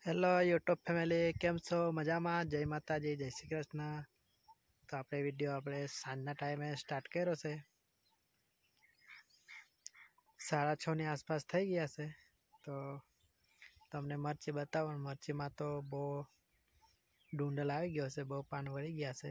Hello YouTube family केम छो मजा में जय माताजी जय श्री कृष्ण। तो આપણે વિડિયો આપણે સાંજના ટાઈમે સ્ટાર્ટ કર્યો છે। 6:30 ની આસપાસ થઈ ગયા છે। તો તમને મરચી બતાવો। મરચીમાં તો બહુ ડુંડલ આવી ગયો છે, બહુ પાન વળી ગયા છે।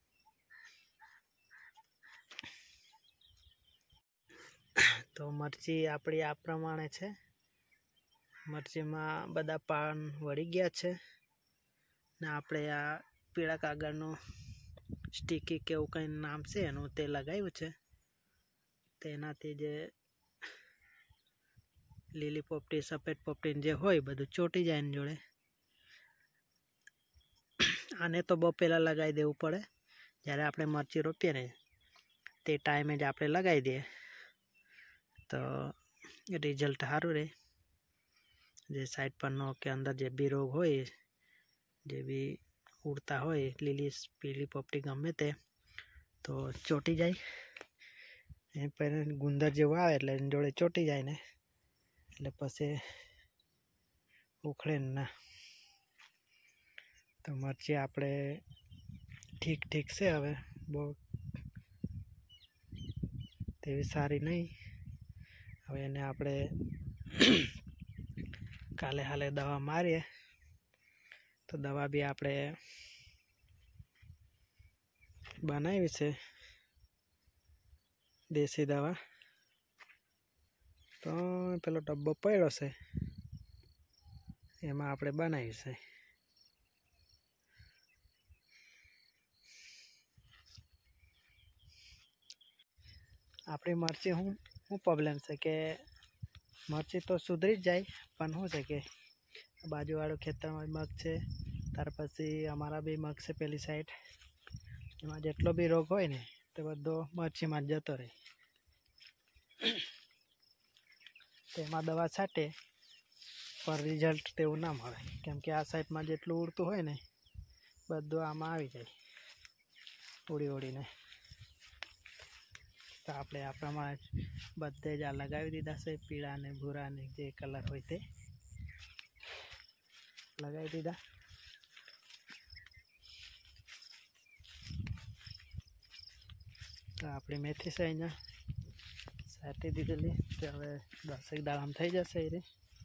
તો મરચી આપણી આ પ્રમાણે છે। મરચીમાં બધા પાન વળી ગયા છે ને આપણે આ પીળા કાગળનું સ્ટીકી કે એવું કંઈ નામ છે એનું તે લગાવ્યું છે। તેનાથી જે લીલી પોપટી સફેદ પોપટી જે હોય બધું ચોટી જાય એની જોડે। આને તો બહુ પહેલાં લગાવી દેવું પડે, જ્યારે આપણે મરચી રોપીએ ને તે ટાઈમે જ આપણે લગાવી દઈએ તો રિઝલ્ટ સારું રહે। જે સાઈડ પરનો કે અંદર જે બી રોગ હોય, જે બી ઉડતા હોય લીલી પીળી પોપટી ગમે તે તો ચોટી જાય। એ પર ગુંદર જેવું આવે એટલે એની જોડે ચોટી જાય ને એટલે પછી ઉખડે ના। તો મરચી આપણે ઠીક છે, હવે બહુ તેવી સારી નહીં। હવે એને આપણે કાલે હાલે દવા મારીએ તો દવા બી આપણે બનાવી છે દેશી દવા। તો પેલો ડબ્બો પડ્યો છે એમાં આપણે બનાવી છે। આપણી મરચી શું પ્રોબ્લેમ છે કે મરચી તો સુધરી જ જાય, પણ શું છે કે બાજુવાળું ખેતરમાં મગ છે, ત્યાર પછી અમારા બી મગ છે પેલી સાઈડ, એમાં જેટલો બી રોગ હોય ને તે બધો મરચીમાં જ જતો રહે। તેમાં દવા છાંટે પણ રિઝલ્ટ તેવું ના મળે, કેમ કે આ સાઈડમાં જેટલું ઉડતું હોય ને બધું આમાં આવી જાય ઉડીને। તો આપણે આ પ્રમાણે બધે જ આ લગાવી દીધા છે, પીળા ને ભૂરા ને જે કલર હોય તે લગાવી દીધા। તો આપણી મેથી છે અહીંયા સાટી દીધેલી, કે હવે 10 દાડામાં થઈ જશે એ રે।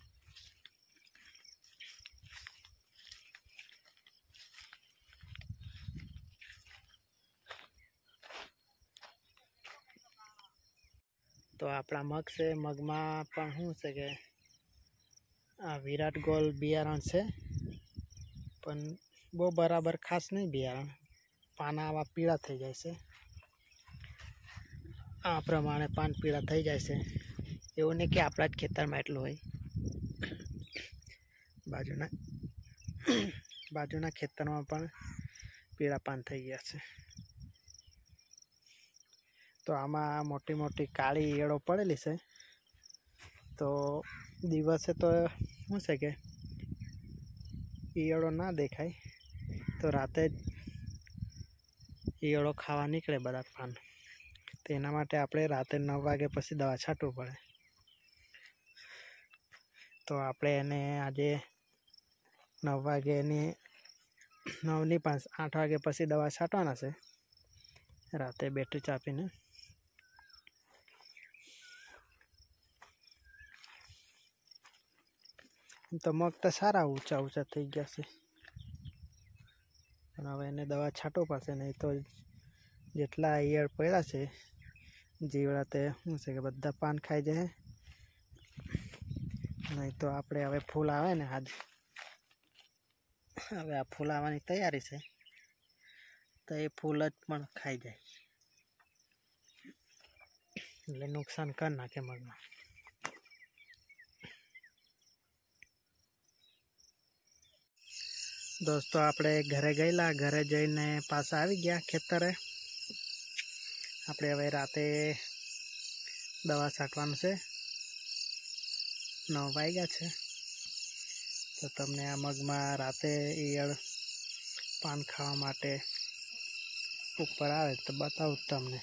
તો આપણા મગ છે, મગમાં પણ શું છે કે આ વિરાટ ગોલ્ડ બિયારણ છે, પણ બહુ બરાબર ખાસ નહીં બિયારણ, પાના આવા પીળા થઈ જાય છે। આ પ્રમાણે પાન પીળા થઈ જાય છે, એવું નહીં કે આપણા જ ખેતરમાં એટલું હોય, બાજુના ખેતરમાં પણ પીળા પાન થઈ ગયા છે। તો આમાં મોટી મોટી કાળી ઈયળો પડેલી છે। તો દિવસે તો શું છે કે ઈયળો ના દેખાય, તો રાતે જ ઈયળો ખાવા નીકળે બધા પાન। તો એના માટે આપણે રાતે 9 વાગ્યા પછી દવા છાંટવું પડે। તો આપણે એને આજે 9 વાગ્યાની 9 ની 5 8 વાગ્યા પછી દવા છાંટવાના છે રાતે બેટરી ચાપીને। તો મગ તો સારા ઊંચા થઈ ગયા છે, પણ હવે એને દવા છાંટવું પડશે, નહીં તો જેટલા ઈયળ પડ્યા છે જીવડા તે શું છે કે બધા પાન ખાઈ જાય। નહીં તો આપણે હવે ફૂલ આવે ને આજ હવે આ ફૂલ આવવાની તૈયારી છે, તો એ ફૂલ જ પણ ખાઈ જાય એટલે નુકસાન કરી નાખે મગમાં। દોસ્તો આપણે ઘરે ગયેલા, ઘરે જઈને પાછા આવી ગયા ખેતરે। આપણે હવે રાતે દવા છાંટવાનું છે, 9 વાગ્યા છે। તો તમને આ મગમાં રાતે ઈયળ પાન ખાવા માટે ઉપર આવે તો બતાવું તમને।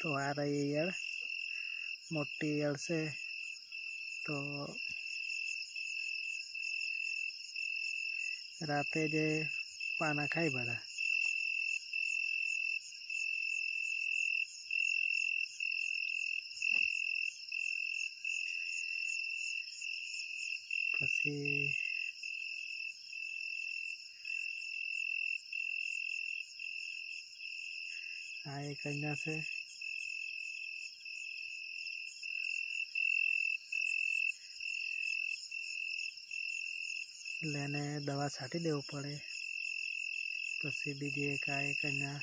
तो आ रही ईयळ, मोटी ईयळ से। तो राते जे पाना खाई बधा। पछी आ एक अहींया से लेने दवा छाटी देवू पड़े। पछी बीजी एक आ एक अहींया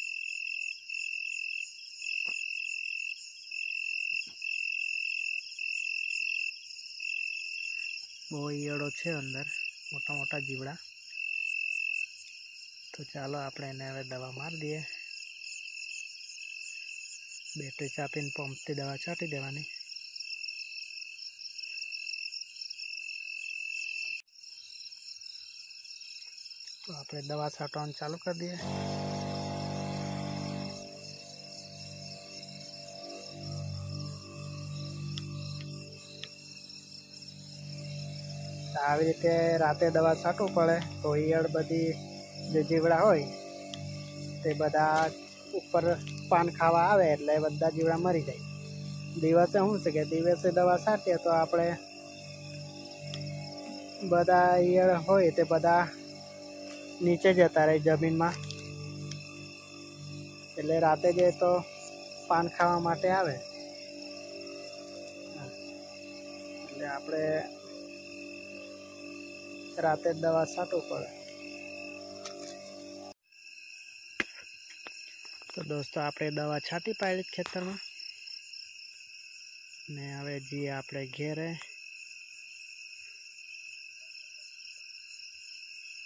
बहु ईयळो छे अंदर, मोटा मोटा जीवड़ा। तो चालो आपणे एने हवे दवा मार दीए। बेटरी चापीने पंप थी दवा छाटी देवानी। तो आपणे दवा छाटवानुं चालू कर दीए। આવી રીતે રાતે દવા છાટવું પડે તો ઈયળ બધી જે જીવડા હોય તે બધા ઉપર પાન ખાવા આવે એટલે બધા જીવડા મરી જાય। દિવસે શું છે કે દિવસે દવા છાટીએ તો આપણે બધા ઈયળ હોય તે બધા નીચે જતા રહે જમીનમાં, એટલે રાતે જે તો પાન ખાવા માટે આવે એટલે આપણે राते दवा छाटू पड़े। तो दोस्तों आपणे दवा छाटी पाड़ी खेतर में ने हवे जी आपणे घेरे।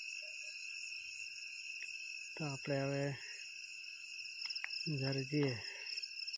तो आपणे हवे घर जीए।